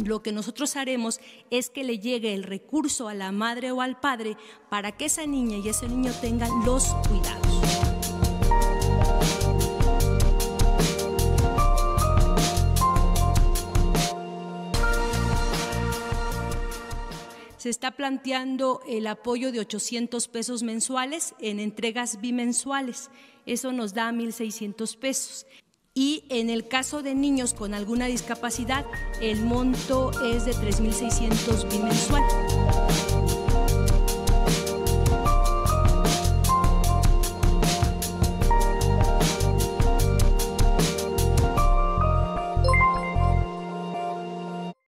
lo que nosotros haremos es que le llegue el recurso a la madre o al padre para que esa niña y ese niño tengan los cuidados. Se está planteando el apoyo de 800 pesos mensuales en entregas bimensuales. Eso nos da 1,600 pesos. Y en el caso de niños con alguna discapacidad, el monto es de 3,600 bimensual.